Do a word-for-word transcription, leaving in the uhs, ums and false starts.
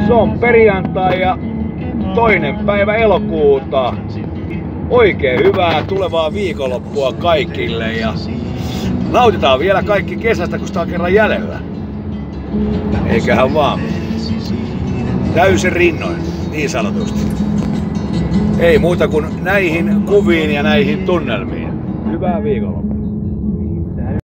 Se on perjantai ja toinen päivä elokuuta. Oikein hyvää tulevaa viikonloppua kaikille ja nautitaan vielä kaikki kesästä, kun sitä on kerran jäljellä. Eiköhän vaan. Täysin rinnoin, niin sanotusti. Ei muuta kuin näihin kuviin ja näihin tunnelmiin. Hyvää viikonloppua.